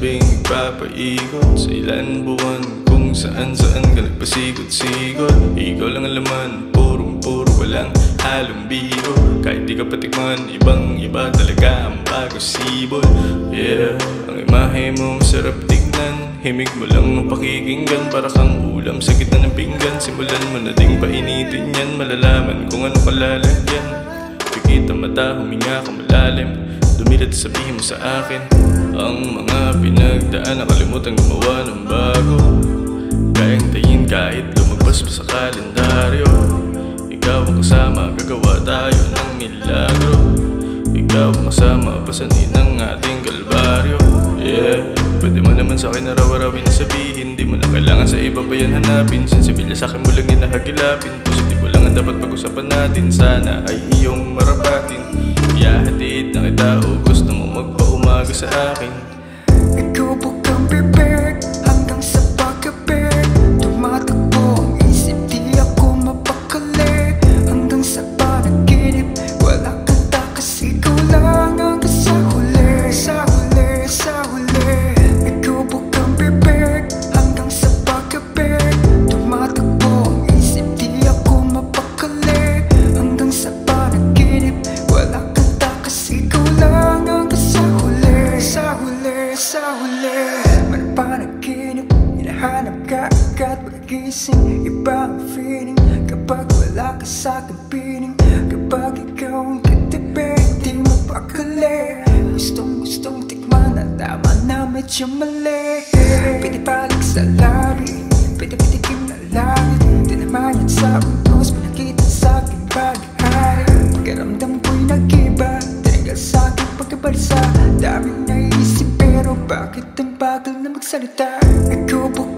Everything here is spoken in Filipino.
sabing nagpapaikot sa ilan buwan, kung saan-saan ka nagpasikot-sikot. Ikaw lang ang laman, purong-puro, walang halong biro. Kahit di ka patikman, ibang-iba talaga ang pag-usibol. Yeah, ang imahe mo masarap tignan, himig mo lang ng pakikinggan, para kang ulam sa gitna ng pinggan. Simulan mo na ding painitin yan, malalaman kung ano kalalagyan. Pikit ang mata, huminga ka malalim, dumilat sabihin mo sa akin ang mga pinagdaan, nakalimutan gumawa ng bago. Kayang tayin kahit lumagpas pa sa kalendaryo. Ikaw ang kasama, gagawa tayo ng milagro. Ikaw ang kasama, pasanin ang ating kalbaryo. Yeah, pwede mo naman sa akin araw-arawin na sabihin, di mo na kailangan sa iba pa yan hanapin. Sensibilya sa akin mo lang hinahagilapin, positibo lang ang dapat pag-usapan natin. Sana ay iyong marapatin, iyahatid na kita o gusto mo magpaumaga sa akin. Ikaw bukang bibig hanggang sa paggabi, tumatakbo ang isip, di ako mapakali. Hanggang sa panaginip, wala kang takas, ikaw lang hanggang sa huli, sa huli, sa huli. Ikaw bukang bibig hanggang sa paggabi, tumatakbo ang isip, di ako mapakali. Hanggang sa panaginip, wala kang takas, ikaw lang hanggang sa huli, sa huli, sa huli. May panaginip, hinahanap ka agad paggising. Iba ang feeling kapag wala ka sa aking piling. Kapag ikaw ang katabi, di mo pakali. Gustong tikman na tama na medyo mali. Pinipalik sa labi, pinipitikim na langit. Di naman yan sa unos, pinakita sa aking paghahari. Pagkaramdam ko'y nag-iba, tinagal sa aking pagkabalisa. Daming naisip pero bakit ang bagal na magsalita? Ikaw